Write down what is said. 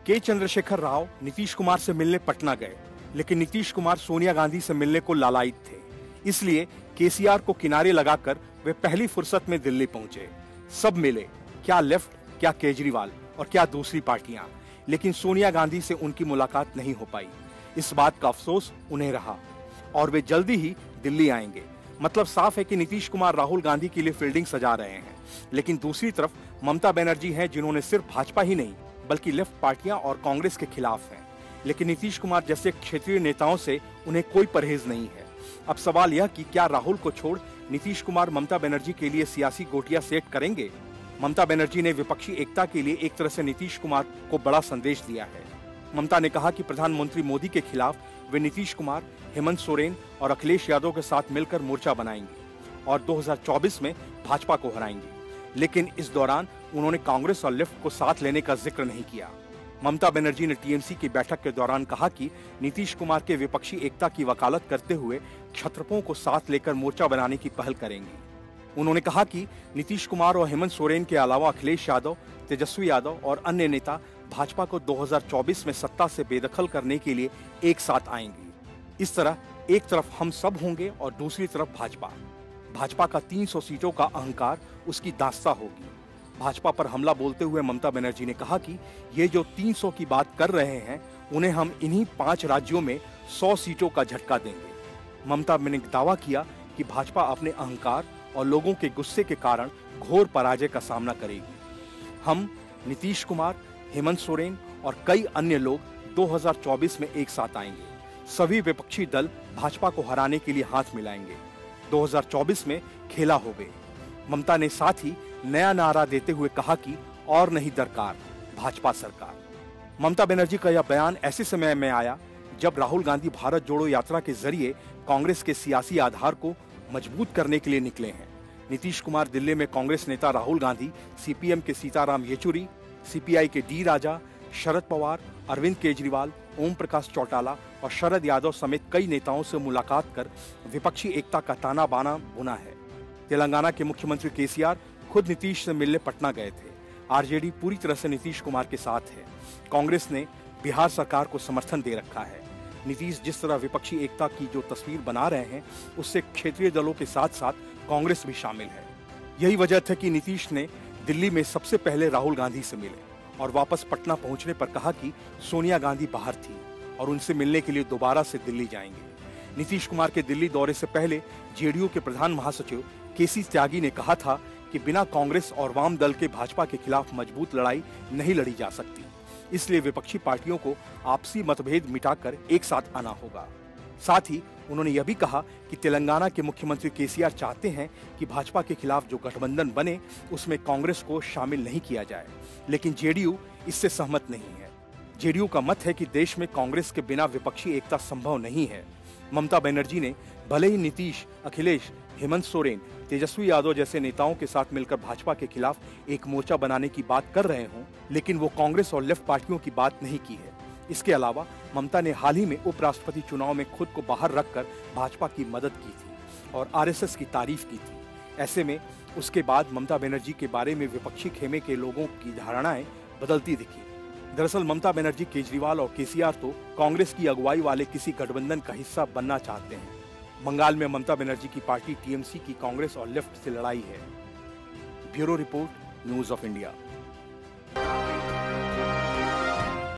के चंद्रशेखर राव नीतीश कुमार से मिलने पटना गए, लेकिन नीतीश कुमार सोनिया गांधी से मिलने को लालायित थे। इसलिए केसीआर को किनारे लगाकर वे पहली फुर्सत में दिल्ली पहुंचे। सब मिले, क्या लेफ्ट, क्या केजरीवाल और क्या दूसरी पार्टियां, लेकिन सोनिया गांधी से उनकी मुलाकात नहीं हो पाई। इस बात का अफसोस उन्हें रहा और वे जल्दी ही दिल्ली आएंगे। मतलब साफ है कि नीतीश कुमार राहुल गांधी के लिए फील्डिंग सजा रहे हैं, लेकिन दूसरी तरफ ममता बनर्जी हैं जिन्होंने सिर्फ भाजपा ही नहीं बल्कि लेफ्ट पार्टियां और कांग्रेस के खिलाफ हैं। लेकिन नीतीश कुमार जैसे क्षेत्रीय नेताओं से उन्हें कोई परहेज नहीं है। अब सवाल यह कि क्या राहुल को छोड़ नीतीश कुमार ममता बनर्जी के लिए सियासी गोटियां सेट करेंगे? ममता बनर्जी ने विपक्षी एकता के लिए एक तरह से नीतीश कुमार को बड़ा संदेश दिया है। ममता ने कहा कि प्रधानमंत्री मोदी के खिलाफ वे नीतीश कुमार, हेमंत सोरेन और अखिलेश यादव के साथ मिलकर मोर्चा बनाएंगे और 2024 में भाजपा को हराएंगे। लेकिन इस दौरान उन्होंने कांग्रेस और लेफ्ट को साथ लेने का जिक्र नहीं किया। ममता बनर्जी ने टीएमसी की बैठक के दौरान कहा कि नीतीश कुमार के विपक्षी एकता की वकालत करते हुए क्षत्रपों को साथ लेकर मोर्चा बनाने की पहल करेंगे। उन्होंने कहा कि नीतीश कुमार और हेमंत सोरेन के अलावा अखिलेश यादव, तेजस्वी यादव और अन्य नेता भाजपा को 2024 में सत्ता से बेदखल करने के लिए एक साथ आएंगे। इस तरह एक तरफ हम सब होंगे और दूसरी तरफ भाजपा। भाजपा का 300 सीटों का अहंकार उसकी दास्ता होगी। भाजपा पर हमला बोलते हुए ममता बनर्जी ने कहा कि ये जो 300 की बात कर रहे हैं उन्हें हम इन्हीं 5 राज्यों में 100 सीटों का झटका देंगे। ममता ने दावा किया कि भाजपा अपने अहंकार और लोगों के गुस्से के कारण घोर पराजय का सामना करेगी। हम, नीतीश कुमार, हेमंत सोरेन और कई अन्य लोग 2024 में एक साथ आएंगे। सभी विपक्षी दल भाजपा को हराने के लिए हाथ मिलाएंगे। 2024 में खेला होवे। ममता ने साथ ही नया नारा देते हुए कहा कि और नहीं दरकार, भाजपा सरकार। ममता बनर्जी का यह बयान ऐसे समय में आया जब राहुल गांधी भारत जोड़ो यात्रा के जरिए कांग्रेस के सियासी आधार को मजबूत करने के लिए निकले हैं। नीतीश कुमार दिल्ली में कांग्रेस नेता राहुल गांधी, सीपीएम के सीताराम येचुरी, सीपीआई के डी राजा, शरद पवार, अरविंद केजरीवाल, ओम प्रकाश चौटाला और शरद यादव समेत कई नेताओं से मुलाकात कर विपक्षी एकता का ताना बाना बुना है। तेलंगाना के मुख्यमंत्री केसीआर खुद नीतीश से मिलने पटना गए थे। आरजेडी पूरी तरह से नीतीश कुमार के साथ है। कांग्रेस ने बिहार सरकार को समर्थन दे रखा है। नीतीश जिस तरह विपक्षी एकता की जो तस्वीर बना रहे हैं उससे क्षेत्रीय दलों के साथ साथ कांग्रेस भी शामिल है। यही वजह थी कि नीतीश ने दिल्ली में सबसे पहले राहुल गांधी से मिले और वापस पटना पहुंचने पर कहा कि सोनिया गांधी बाहर थी और उनसे मिलने के लिए दोबारा से दिल्ली जाएंगे। नीतीश कुमार के दिल्ली दौरे से पहले जेडीयू के प्रधान महासचिव केसी त्यागी ने कहा था कि बिना कांग्रेस और वाम दल के भाजपा के खिलाफ मजबूत लड़ाई नहीं लड़ी जा सकती, इसलिए विपक्षी पार्टियों को आपसी मतभेद मिटाकर एक साथ आना होगा। साथ ही उन्होंने यह भी कहा कि तेलंगाना के मुख्यमंत्री केसीआर चाहते हैं कि भाजपा के खिलाफ जो गठबंधन बने उसमें कांग्रेस को शामिल नहीं किया जाए, लेकिन जेडीयू इससे सहमत नहीं है। जेडीयू का मत है कि देश में कांग्रेस के बिना विपक्षी एकता संभव नहीं है। ममता बनर्जी ने भले ही नीतीश, अखिलेश, हेमंत सोरेन, तेजस्वी यादव जैसे नेताओं के साथ मिलकर भाजपा के खिलाफ एक मोर्चा बनाने की बात कर रहे हों, लेकिन वो कांग्रेस और लेफ्ट पार्टियों की बात नहीं की है। इसके अलावा ममता ने हाल ही में उपराष्ट्रपति चुनाव में खुद को बाहर रखकर भाजपा की मदद की थी और आरएसएस की तारीफ की थी। ऐसे में उसके बाद ममता बनर्जी के बारे में विपक्षी खेमे के लोगों की धारणाएं बदलती दिखी। दरअसल ममता बनर्जी केजरीवाल और केसीआर तो कांग्रेस की अगुवाई वाले किसी गठबंधन का हिस्सा बनना चाहते हैं। बंगाल में ममता बनर्जी की पार्टी टीएमसी की कांग्रेस और लेफ्ट से लड़ाई है। Bureau report, news of India.